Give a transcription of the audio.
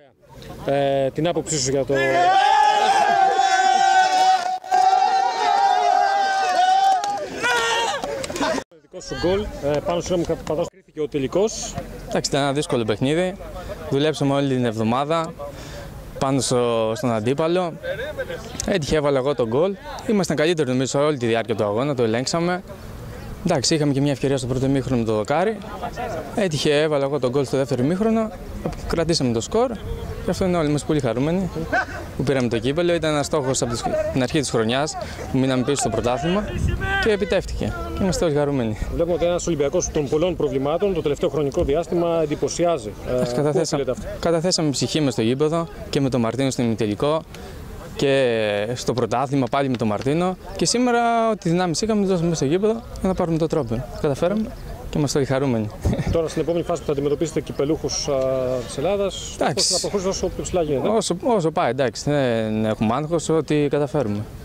Την άποψή σου για το... δικό σου γκολ, πάνω σε ένα παδός κρίθηκε ο τελικός. Εντάξει, ήταν ένα δύσκολο παιχνίδι. Δουλέψαμε όλη την εβδομάδα πάνω στον αντίπαλο. Έτυχε, έβαλα εγώ τον γκολ. Ήμασταν καλύτεροι νομίζω όλη τη διάρκεια του αγώνα, το ελέγξαμε. Εντάξει, είχαμε και μια ευκαιρία στο πρώτο ημίχρονο με το δοκάρι. Έτυχε, έβαλα εγώ τον γκολ στο δεύτερο ημίχρονο. Κρατήσαμε το σκορ. Γι' αυτό είναι όλοι μας πολύ χαρούμενοι που πήραμε το κύπελλο. Ήταν ένας στόχος από την αρχή της χρονιάς που μείναμε πίσω στο πρωτάθλημα και επιτεύχθηκε. Και είμαστε όλοι χαρούμενοι. Βλέπουμε ότι ένας Ολυμπιακός των πολλών προβλημάτων το τελευταίο χρονικό διάστημα εντυπωσιάζει. Καταθέσαμε ψυχή μες στο γήπεδο και με τον Μαρτίνο στο ημιτελικό και στο πρωτάθλημα πάλι με τον Μαρτίνο. Και σήμερα ό,τι δυνάμεις είχαμε, δώσαμε μέσα στο γήπεδο για να πάρουμε το τρόπο. Καταφέραμε και είμαστε όλοι χαρούμενοι. Τώρα στην επόμενη φάση που θα αντιμετωπίσετε κυπελούχους της Ελλάδας, θα προχωρήσετε όσο πιο ψηλά γίνεται. Όσο πάει, εντάξει, δεν έχουμε άγχος, ό,τι καταφέρουμε.